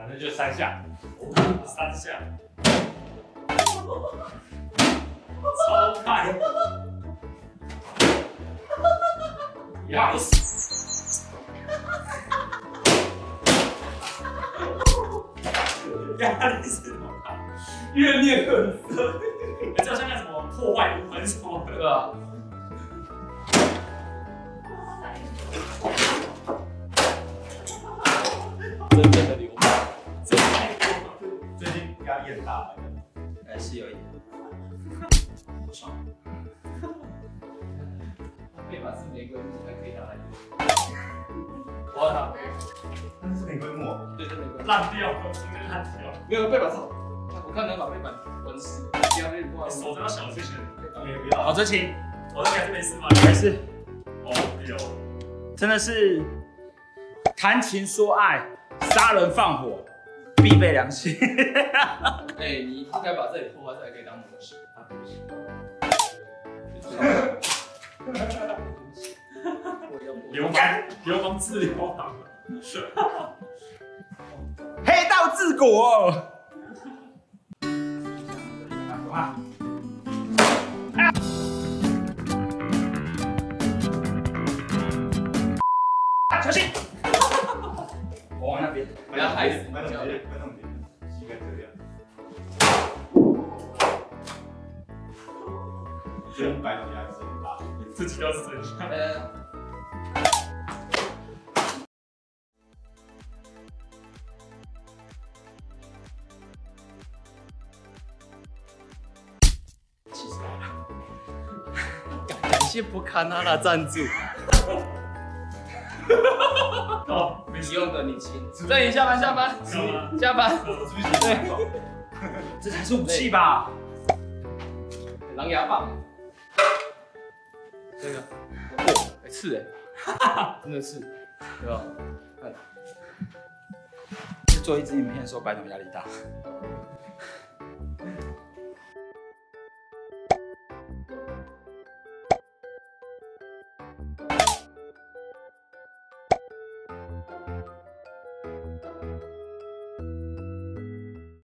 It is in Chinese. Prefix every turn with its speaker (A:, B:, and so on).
A: 反正就3下，3下，超快，压死，压力是多大？越练越色，这好像那什么破坏无痕什么的，对吧？真正的流氓，真太多了。最近压力很大，
B: 是有一点。
A: 不爽。
B: 背板是玫瑰木才可以拿来用。
A: 我操！
C: 那是玫瑰木，
B: 对，是玫瑰。
A: 烂掉了，直接烂掉了。
B: 没有背板上，我看能把背板纹丝，不要被刮。
A: 手真要小心些。
C: 不要。
B: 好，这期
A: 我这边还是没事吗？
B: 没事。
A: 哦，有。
B: 真的是谈情说爱、杀人放火必备良心。哎，你应该把这里破坏才可以当模型。
A: 流氓治流氓。
B: 黑道治国。小心！我往那边，不要害死教练。
C: 膝盖这样。这白头压力很大，
A: 自己要是真相。
B: 感谢不堪他的赞助。
A: 哦，没
B: 你用的你亲。这里下班。下班。对，这才是武器吧？狼牙棒。这个，哦，刺哎，真的刺，对吧？看，做一支影片的时候，白头压力大。